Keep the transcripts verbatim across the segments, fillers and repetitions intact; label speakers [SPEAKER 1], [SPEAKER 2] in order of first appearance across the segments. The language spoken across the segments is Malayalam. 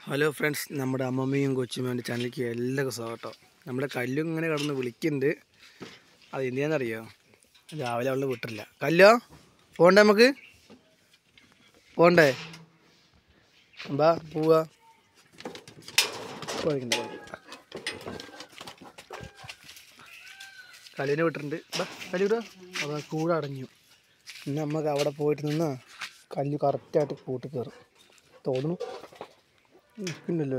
[SPEAKER 1] ഹലോ ഫ്രണ്ട്സ്, നമ്മുടെ അമ്മമ്മയും കൊച്ചുമ്മേൻ്റെ ചാനലിലേക്ക് എല്ലാവർക്കും സ്വാഗതം. നമ്മുടെ കല്ലും ഇങ്ങനെ കിടന്ന് വിളിക്കുന്നുണ്ട്. അത് എന്തിനാണെന്നറിയോ? രാവിലെ അവള് വിട്ടില്ല. കല്ലോ പോണ്ടേ, നമുക്ക് പോണ്ടേ? ബാ പോവാ. കല്ലിനെ വിട്ടിട്ടുണ്ട്. ബാ കല്ലൂടാ. അതാ കൂടെ അടഞ്ഞു. ഇന്ന് നമുക്ക് അവിടെ പോയിട്ട് നിന്നാ കല്ല് കറക്റ്റായിട്ട് കൂട്ടി കയറും തോന്നുന്നു. നിൽക്കുന്നുണ്ടല്ലോ.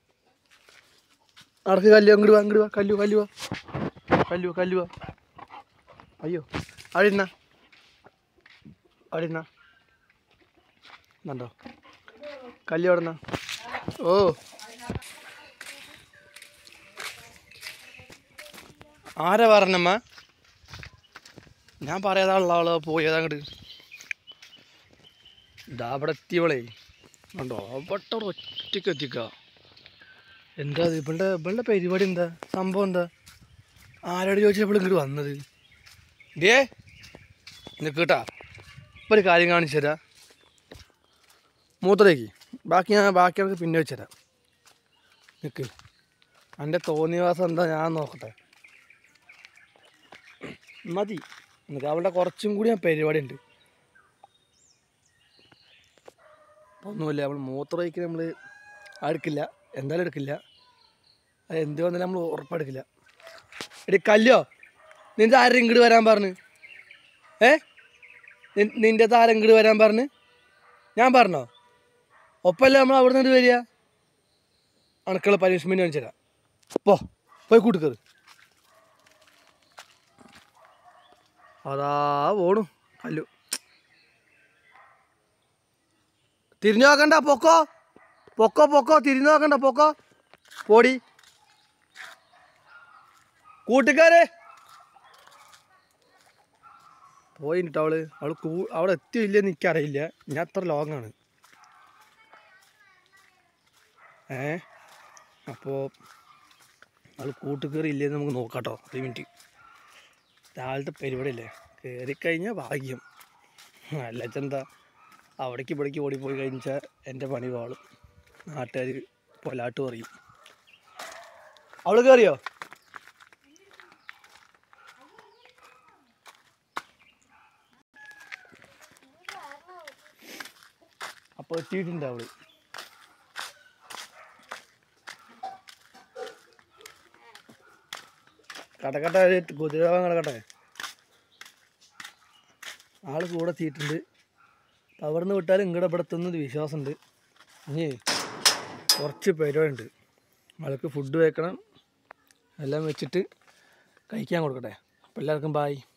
[SPEAKER 1] നടക്ക് കല്ലു, അങ്ങോട്ട് വാ, അങ്ങോട്ട് വാ. കല്ലു കല്ലു വാ, കല്ലു കല്ലു വാ. അയ്യോ, അവിടെ ഇരുന്നാ, അവിടെ ഇരുന്നാ. എന്നുണ്ടോ കല്ലു അവിടെ നിന്നാ. ഓ ആരാ പറഞ്ഞമ്മ? ഞാൻ പറയാതാണുള്ള ആള് പോയതാ അങ്ങോട്ട്. ഇതാ അവിടെ എത്തിയവളേ ഉണ്ടോ? അവിടെ ഒറ്റയ്ക്ക് എത്തിക്ക. എന്താ ഇവളുടെ ഇവളുടെ പരിപാടി? എന്താ സംഭവം? എന്താ ആരോട് ചോദിച്ചാൽ ഇപ്പോൾ ഇങ്ങോട്ട് വന്നത്? ഇതേ നിൽക്കട്ടാ, ഇപ്പോൾ ഒരു കാര്യം കാണിച്ചു തരാം. മൂത്രയ്ക്ക് ബാക്കി ഞാൻ ബാക്കി നമുക്ക് പിന്നെ വെച്ച് തരാം. നിൽക്ക്, എൻ്റെ തോന്നിയവാസം എന്താ ഞാൻ നോക്കട്ടെ. മതി നിനക്ക്. അവളുടെ കുറച്ചും കൂടി ഞാൻ പരിപാടി ഉണ്ട്. ഒന്നുമില്ല, നമ്മൾ മൂത്രയ്ക്ക് നമ്മൾ എടുക്കില്ല, എന്തായാലും എടുക്കില്ല. അത് എന്ത് വന്നാലും നമ്മൾ ഉറപ്പെടുക്കില്ല. എടി കല്ലോ, നിൻ്റെ ആരും ഇങ്ങോട്ട് വരാൻ പറഞ്ഞ്? ഏ നിൻ്റെ താരം ഇങ്ങോട്ട് വരാൻ പറഞ്ഞ് ഞാൻ പറഞ്ഞോ? ഒപ്പമല്ലേ നമ്മൾ അവിടെ നിന്ന് വരിക. അണക്കുള്ള പനിഷ്മെൻറ്റ് കാണിച്ചു തരാം. പോ പോയി കൂട്ടിക്കയറ്. അതാ പോണു കല്ലു. തിരിഞ്ഞു നോക്കണ്ട, പൊക്കോ പൊക്കോ പൊക്കോ. തിരിഞ്ഞു നോക്കണ്ട, പൊക്കോ. പോടി കൂട്ടിക്കാരെ. പോയിട്ടോ അവള്. അവള് കൂ അവിടെ എത്തിയില്ലെന്ന് എനിക്കറിയില്ല. ഞാൻ അത്ര ലോങ്ങാണ്. ഏ അപ്പോൾ അവൾ കൂട്ടുകയറി ഇല്ലേന്ന് നമുക്ക് നോക്കാട്ടോ. ഒരു മിനിറ്റ്. രാവിലത്തെ പരിപാടിയല്ലേ, കയറിക്കഴിഞ്ഞാൽ ഭാഗ്യം. അല്ല ചെന്താ അവിടേക്ക് ഇവിടേക്ക് ഓടിപ്പോയി കഴിഞ്ഞാൽ എൻ്റെ പണി വാളും. നാട്ടുകാർ പൊലാട്ട് പറയും. അവൾ കയറിയോ? അപ്പോൾ എത്തിയിട്ടുണ്ട് അവള്. കടക്കട്ടെ, കുതിരവാൻ കിടക്കട്ടെ. ആൾ കൂടെ എത്തിയിട്ടുണ്ട്. അവിടെ നിന്ന് വിട്ടാലും ഇങ്ങടെ ഇവിടെ എത്തുന്നത് വിശ്വാസമുണ്ട്. ഇനി കുറച്ച് പരിപാടിയുണ്ട്. ആൾക്ക് ഫുഡ് വെക്കണം. എല്ലാം വെച്ചിട്ട് കഴിക്കാൻ കൊടുക്കട്ടെ. അപ്പോൾ എല്ലാവർക്കും ബായ്.